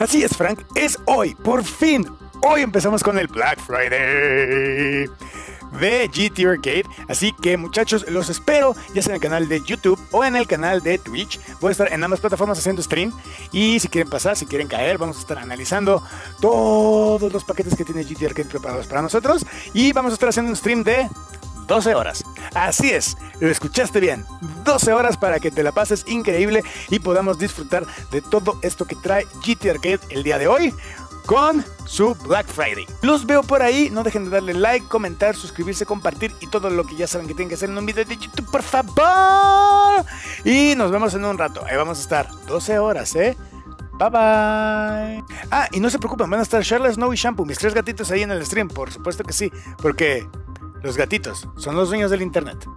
Así es, Frank, es hoy, por fin. Hoy empezamos con el Black Friday de GT Arcade, así que muchachos, los espero ya sea en el canal de YouTube o en el canal de Twitch. Voy a estar en ambas plataformas haciendo stream y si quieren pasar, si quieren caer, vamos a estar analizando todos los paquetes que tiene GT Arcade preparados para nosotros y vamos a estar haciendo un stream de 12 horas. Así es, lo escuchaste bien, 12 horas para que te la pases increíble y podamos disfrutar de todo esto que trae GT Arcade el día de hoy con su Black Friday. Los veo por ahí, no dejen de darle like, comentar, suscribirse, compartir y todo lo que ya saben que tienen que hacer en un video de YouTube, por favor. Y nos vemos en un rato, ahí vamos a estar 12 horas, Bye bye. Ah, y no se preocupen, van a estar Charla, Snow y Shampoo, mis 3 gatitos ahí en el stream, por supuesto que sí, porque los gatitos son los dueños del internet.